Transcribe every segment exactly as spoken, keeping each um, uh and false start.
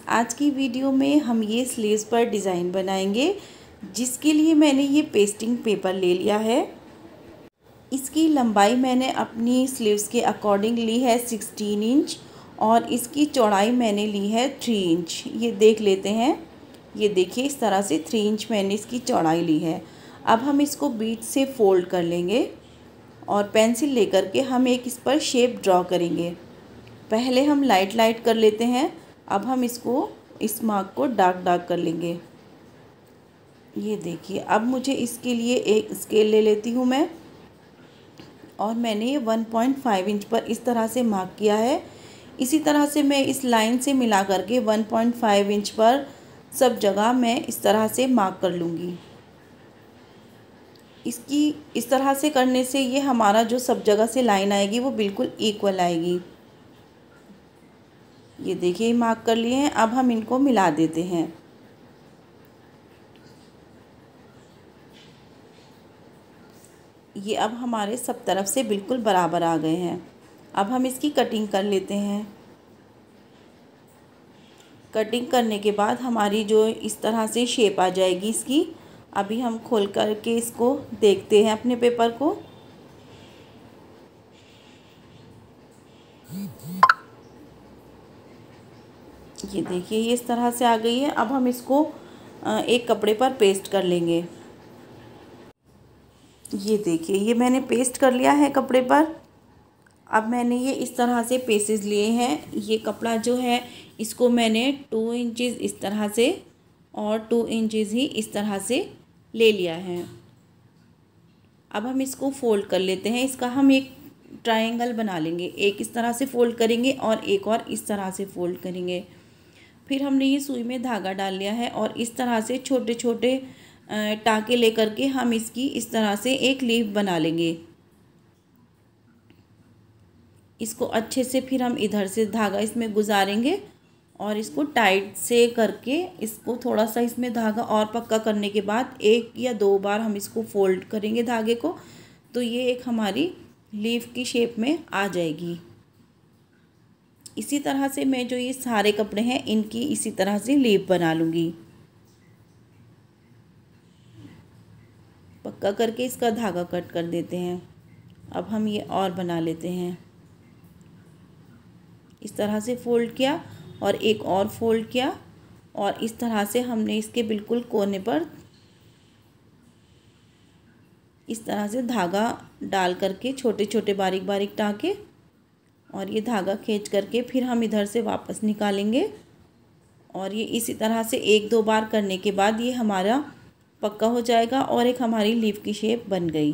आज की वीडियो में हम ये स्लीव्स पर डिज़ाइन बनाएंगे, जिसके लिए मैंने ये पेस्टिंग पेपर ले लिया है। इसकी लंबाई मैंने अपनी स्लीव्स के अकॉर्डिंग ली है सिक्सटीन इंच और इसकी चौड़ाई मैंने ली है थ्री इंच। ये देख लेते हैं। ये देखिए, इस तरह से थ्री इंच मैंने इसकी चौड़ाई ली है। अब हम इसको बीच से फोल्ड कर लेंगे और पेंसिल लेकर के हम एक इस पर शेप ड्रॉ करेंगे। पहले हम लाइट लाइट कर लेते हैं। अब हम इसको इस मार्क को डार्क डार्क कर लेंगे। ये देखिए, अब मुझे इसके लिए एक स्केल ले लेती हूँ मैं, और मैंने ये वन पॉइंट फाइव इंच पर इस तरह से मार्क किया है। इसी तरह से मैं इस लाइन से मिला करके वन पॉइंट फाइव इंच पर सब जगह मैं इस तरह से मार्क कर लूँगी। इसकी इस तरह से करने से ये हमारा जो सब जगह से लाइन आएगी वो बिल्कुल इक्वल आएगी। ये देखिए, मार्क कर लिए हैं। अब हम इनको मिला देते हैं। ये अब हमारे सब तरफ से बिल्कुल बराबर आ गए हैं। अब हम इसकी कटिंग कर लेते हैं। कटिंग करने के बाद हमारी जो इस तरह से शेप आ जाएगी इसकी। अभी हम खोल करके इसको देखते हैं अपने पेपर को। ये देखिए, ये इस तरह से आ गई है। अब हम इसको एक कपड़े पर पेस्ट कर लेंगे। ये देखिए, ये मैंने पेस्ट कर लिया है कपड़े पर। अब मैंने ये इस तरह से पीसेस लिए हैं। ये कपड़ा जो है इसको मैंने टू इंचेस इस तरह से और टू इंचेस ही इस तरह से ले लिया है। अब हम इसको फोल्ड कर लेते हैं। इसका हम एक ट्रायंगल बना लेंगे। एक इस तरह से फोल्ड करेंगे और एक और इस तरह से फोल्ड करेंगे। फिर हमने ये सुई में धागा डाल लिया है और इस तरह से छोटे छोटे टाँके लेकर के हम इसकी इस तरह से एक लीफ बना लेंगे। इसको अच्छे से फिर हम इधर से धागा इसमें गुजारेंगे और इसको टाइट से करके इसको थोड़ा सा इसमें धागा और पक्का करने के बाद एक या दो बार हम इसको फोल्ड करेंगे धागे को, तो ये एक हमारी लीफ की शेप में आ जाएगी। इसी तरह से मैं जो ये सारे कपड़े हैं इनकी इसी तरह से लीफ बना लूँगी। पक्का करके इसका धागा कट कर देते हैं। अब हम ये और बना लेते हैं। इस तरह से फोल्ड किया और एक और फोल्ड किया और इस तरह से हमने इसके बिल्कुल कोने पर इस तरह से धागा डाल करके छोटे छोटे बारीक बारीक टाँके और ये धागा खींच करके फिर हम इधर से वापस निकालेंगे। और ये इसी तरह से एक दो बार करने के बाद ये हमारा पक्का हो जाएगा और एक हमारी लीफ की शेप बन गई।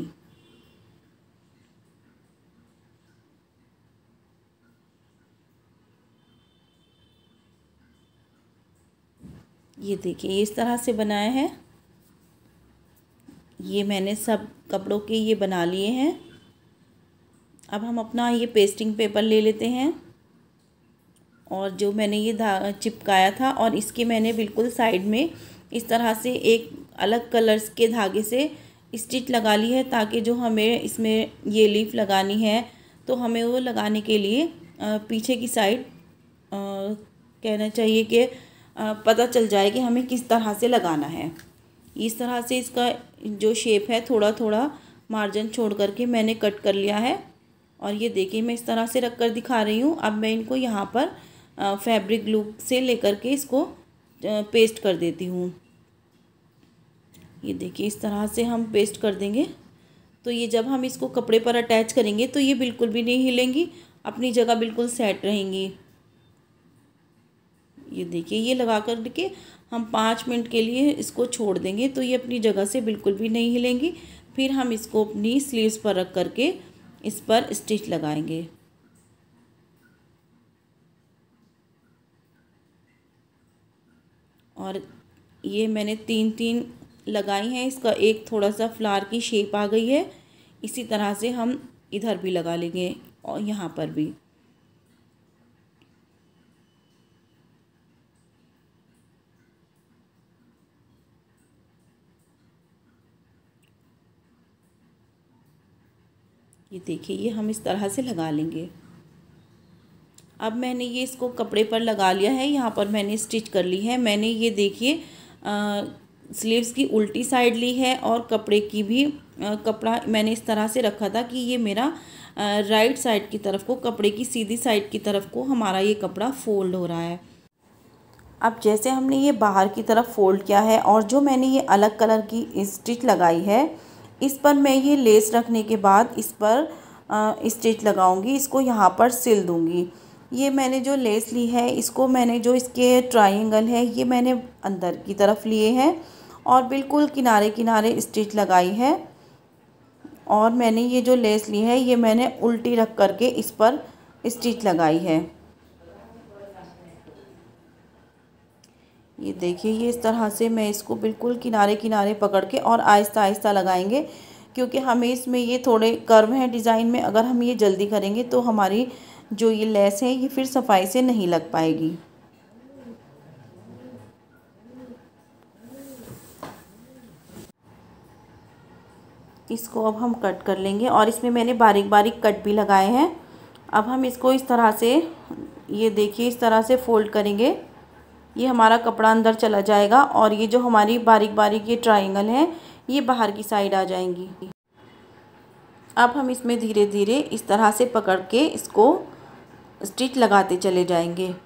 ये देखिए, इस तरह से बनाया है। ये मैंने सब कपड़ों के ये बना लिए हैं। अब हम अपना ये पेस्टिंग पेपर ले लेते हैं और जो मैंने ये धागा चिपकाया था और इसके मैंने बिल्कुल साइड में इस तरह से एक अलग कलर्स के धागे से स्टिच लगा ली है, ताकि जो हमें इसमें ये लीफ लगानी है तो हमें वो लगाने के लिए पीछे की साइड कहना चाहिए कि पता चल जाए कि हमें किस तरह से लगाना है। इस तरह से इसका जो शेप है थोड़ा थोड़ा मार्जिन छोड़ करके मैंने कट कर लिया है। और ये देखिए, मैं इस तरह से रख कर दिखा रही हूँ। अब मैं इनको यहाँ पर फैब्रिक ग्लू से लेकर के इसको पेस्ट कर देती हूँ। ये देखिए, इस तरह से हम पेस्ट कर देंगे तो ये जब हम इसको कपड़े पर अटैच करेंगे तो ये बिल्कुल भी नहीं हिलेंगी, अपनी जगह बिल्कुल सेट रहेंगी। ये देखिए, ये लगा कर के हम पाँच मिनट के लिए इसको छोड़ देंगे तो ये अपनी जगह से बिल्कुल भी नहीं हिलेंगी। फिर हम इसको अपनी स्लीव्स पर रख करके इस पर स्टिच लगाएंगे। और ये मैंने तीन तीन लगाई हैं। इसका एक थोड़ा सा फ्लावर की शेप आ गई है। इसी तरह से हम इधर भी लगा लेंगे और यहाँ पर भी। ये देखिए, ये हम इस तरह से लगा लेंगे। अब मैंने ये इसको कपड़े पर लगा लिया है, यहाँ पर मैंने स्टिच कर ली है। मैंने ये देखिए स्लीव्स की उल्टी साइड ली है और कपड़े की भी आ, कपड़ा मैंने इस तरह से रखा था कि ये मेरा आ, राइट साइड की तरफ को, कपड़े की सीधी साइड की तरफ को हमारा ये कपड़ा फोल्ड हो रहा है। अब जैसे हमने ये बाहर की तरफ फोल्ड किया है और जो मैंने ये अलग कलर की स्टिच लगाई है, इस पर मैं ये लेस रखने के बाद इस पर स्टिच लगाऊंगी, इसको यहाँ पर सिल दूंगी। ये मैंने जो लेस ली है, इसको मैंने जो इसके ट्रायंगल है ये मैंने अंदर की तरफ लिए हैं और बिल्कुल किनारे किनारे स्टिच लगाई है। और मैंने ये जो लेस ली है ये मैंने उल्टी रख करके इस पर स्टिच लगाई है। ये देखिए, ये इस तरह से मैं इसको बिल्कुल किनारे किनारे पकड़ के और आहिस्ता आहिस्ता लगाएंगे, क्योंकि हमें इसमें ये थोड़े कर्व हैं डिज़ाइन में। अगर हम ये जल्दी करेंगे तो हमारी जो ये लेस है ये फिर सफाई से नहीं लग पाएगी। इसको अब हम कट कर लेंगे और इसमें मैंने बारीक बारीक कट भी लगाए हैं। अब हम इसको इस तरह से, ये देखिए, इस तरह से फोल्ड करेंगे, ये हमारा कपड़ा अंदर चला जाएगा और ये जो हमारी बारीक बारीक ये ट्रायंगल है ये बाहर की साइड आ जाएंगी। अब हम इसमें धीरे धीरे इस तरह से पकड़ के इसको स्टिच लगाते चले जाएंगे।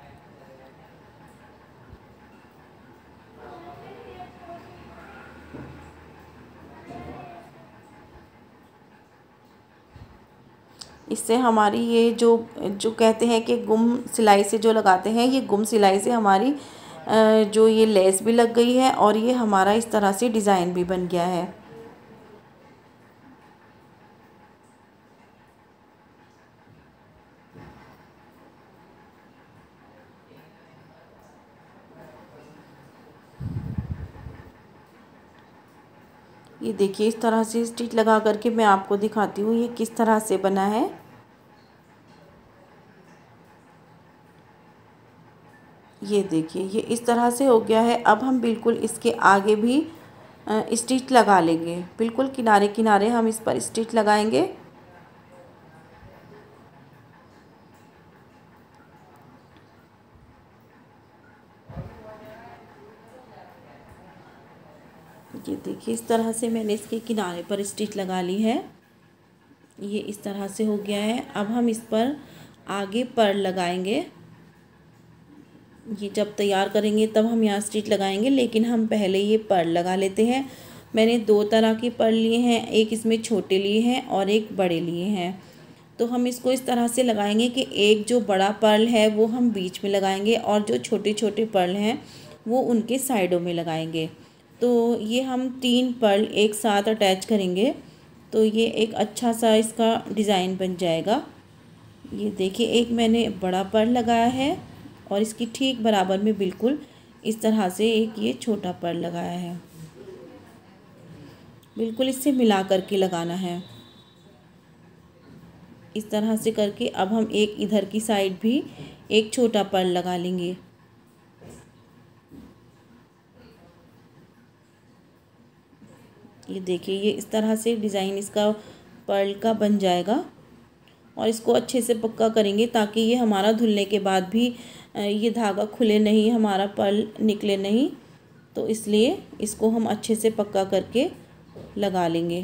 इससे हमारी ये जो जो कहते हैं कि गुम सिलाई से जो लगाते हैं, ये गुम सिलाई से हमारी जो ये लेस भी लग गई है और ये हमारा इस तरह से डिज़ाइन भी बन गया है। ये देखिए, इस तरह से स्टिच लगा करके मैं आपको दिखाती हूँ ये किस तरह से बना है। ये देखिए, ये इस तरह से हो गया है। अब हम बिल्कुल इसके आगे भी स्टिच लगा लेंगे, बिल्कुल किनारे किनारे हम इस पर स्टिच लगाएंगे। ये देखिए, इस तरह से मैंने इसके किनारे पर स्टिच लगा ली है। ये इस तरह से हो गया है। अब हम इस पर आगे पर्ल लगाएंगे। ये जब तैयार करेंगे तब हम यहाँ स्टिच लगाएंगे, लेकिन हम पहले ये पर्ल लगा लेते हैं। मैंने दो तरह की पर्ल लिए हैं, एक इसमें छोटे लिए हैं और एक बड़े लिए हैं। तो हम इसको इस तरह से लगाएंगे कि एक जो बड़ा पर्ल है वो हम बीच में लगाएंगे और जो छोटे छोटे पर्ल हैं वो उनके साइडों में लगाएंगे। तो ये हम तीन पर्ल एक साथ अटैच करेंगे तो ये एक अच्छा सा इसका डिज़ाइन बन जाएगा। ये देखिए, एक मैंने बड़ा पर्ल लगाया है और इसकी ठीक बराबर में बिल्कुल इस तरह से एक ये छोटा पर्ल लगाया है। बिल्कुल इससे मिला करके लगाना है इस तरह से करके। अब हम एक इधर की साइड भी एक छोटा पर्ल लगा लेंगे। ये देखिए, ये इस तरह से डिज़ाइन इसका पर्ल का बन जाएगा और इसको अच्छे से पक्का करेंगे ताकि ये हमारा धुलने के बाद भी ये धागा खुले नहीं, हमारा पर्ल निकले नहीं। तो इसलिए इसको हम अच्छे से पक्का करके लगा लेंगे।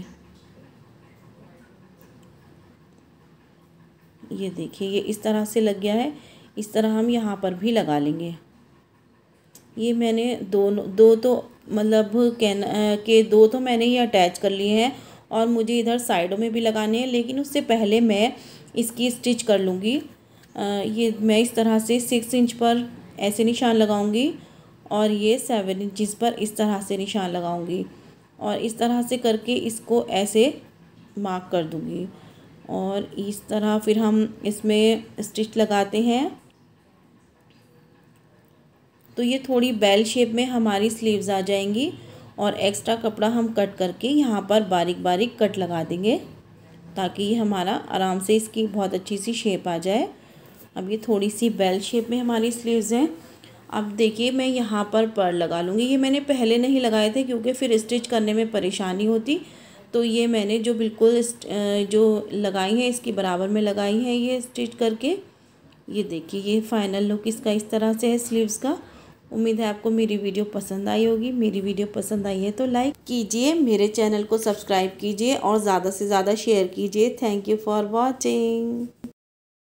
ये देखिए, ये इस तरह से लग गया है। इस तरह हम यहाँ पर भी लगा लेंगे। ये मैंने दोनों दो तो मतलब कहना के दो तो मैंने ये अटैच कर लिए हैं और मुझे इधर साइडों में भी लगाने हैं, लेकिन उससे पहले मैं इसकी स्टिच कर लूँगी। ये मैं इस तरह से सिक्स इंच पर ऐसे निशान लगाऊंगी और ये सेवन इंचिस पर इस तरह से निशान लगाऊंगी और इस तरह से करके इसको ऐसे मार्क कर दूंगी और इस तरह फिर हम इसमें स्टिच लगाते हैं। तो ये थोड़ी बेल शेप में हमारी स्लीव्स आ जाएंगी और एक्स्ट्रा कपड़ा हम कट करके यहाँ पर बारीक बारीक कट लगा देंगे ताकि ये हमारा आराम से इसकी बहुत अच्छी सी शेप आ जाए। अब ये थोड़ी सी बेल शेप में हमारी स्लीव्स हैं। अब देखिए, मैं यहाँ पर पर्ल लगा लूँगी। ये मैंने पहले नहीं लगाए थे क्योंकि फिर स्टिच करने में परेशानी होती, तो ये मैंने जो बिल्कुल जो लगाई हैं इसकी बराबर में लगाई हैं ये स्टिच करके ये देखिए ये फाइनल लुक इसका इस तरह से है स्लीव्स का। उम्मीद है आपको मेरी वीडियो पसंद आई होगी। मेरी वीडियो पसंद आई है तो लाइक कीजिए, मेरे चैनल को सब्सक्राइब कीजिए और ज़्यादा से ज़्यादा शेयर कीजिए। Thank you for watching.